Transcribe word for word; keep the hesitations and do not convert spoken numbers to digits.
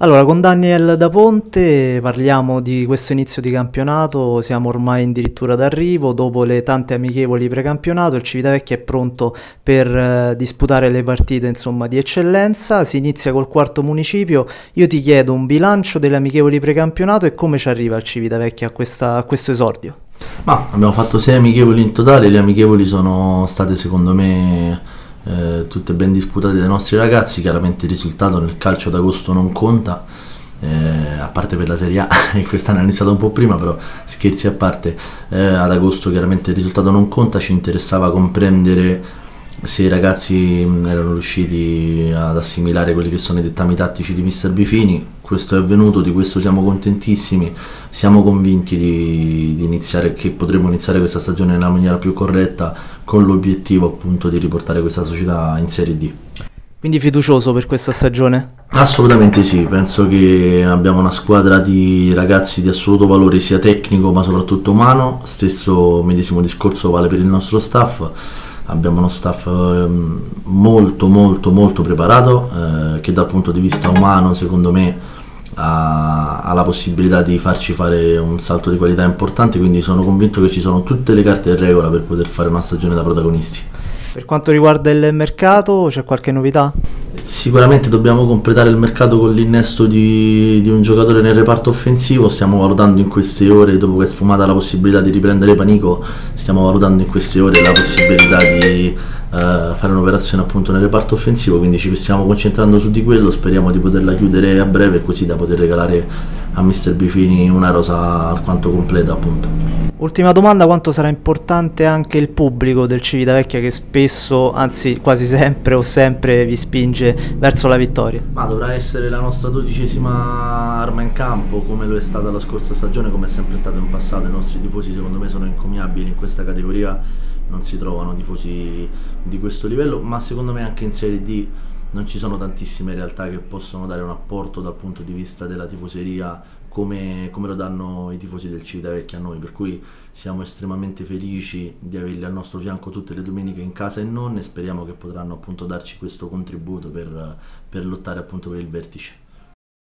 Allora, con Daniel Da Ponte parliamo di questo inizio di campionato, siamo ormai addirittura d'arrivo, dopo le tante amichevoli precampionato, il Civitavecchia è pronto per eh, disputare le partite, insomma, di eccellenza, si inizia col quarto municipio, io ti chiedo un bilancio delle amichevoli precampionato e come ci arriva il Civitavecchia a, questa- a questo esordio. Ma abbiamo fatto sei amichevoli in totale, le amichevoli sono state secondo me eh, tutte ben disputate dai nostri ragazzi, chiaramente il risultato nel calcio d'agosto non conta, eh, a parte per la Serie A che quest'anno è iniziato un po' prima, però scherzi a parte, eh, ad agosto chiaramente il risultato non conta, ci interessava comprendere se i ragazzi mh, erano riusciti ad assimilare quelli che sono i dettami tattici di mister Bifini. Questo è avvenuto, di questo siamo contentissimi, siamo convinti di, di iniziare, che potremo iniziare questa stagione nella maniera più corretta, con l'obiettivo appunto di riportare questa società in Serie D. Quindi fiducioso per questa stagione? Assolutamente sì, penso che abbiamo una squadra di ragazzi di assoluto valore sia tecnico ma soprattutto umano, stesso medesimo discorso vale per il nostro staff. Abbiamo uno staff ehm, molto molto molto preparato, eh, che dal punto di vista umano secondo me ha, ha la possibilità di farci fare un salto di qualità importante, quindi sono convinto che ci sono tutte le carte in regola per poter fare una stagione da protagonisti. Per quanto riguarda il mercato, c'è qualche novità? Sicuramente dobbiamo completare il mercato con l'innesto di, di un giocatore nel reparto offensivo, stiamo valutando in queste ore, dopo che è sfumata la possibilità di riprendere Panico, stiamo valutando in queste ore la possibilità di eh, fare un'operazione appunto nel reparto offensivo, quindi ci stiamo concentrando su di quello, speriamo di poterla chiudere a breve così da poter regalare a mister Bifini una rosa alquanto completa appunto. Ultima domanda, quanto sarà importante anche il pubblico del Civitavecchia che spesso, anzi quasi sempre o sempre vi spinge verso la vittoria? Ma dovrà essere la nostra dodicesima arma in campo, come lo è stata la scorsa stagione, come è sempre stato in passato. I nostri tifosi secondo me sono encomiabili in questa categoria, non si trovano tifosi di questo livello, ma secondo me anche in Serie D non ci sono tantissime realtà che possono dare un apporto dal punto di vista della tifoseria come, come lo danno i tifosi del Civitavecchia a noi, per cui siamo estremamente felici di averli al nostro fianco tutte le domeniche in casa e non, e speriamo che potranno appunto darci questo contributo per, per lottare appunto per il vertice.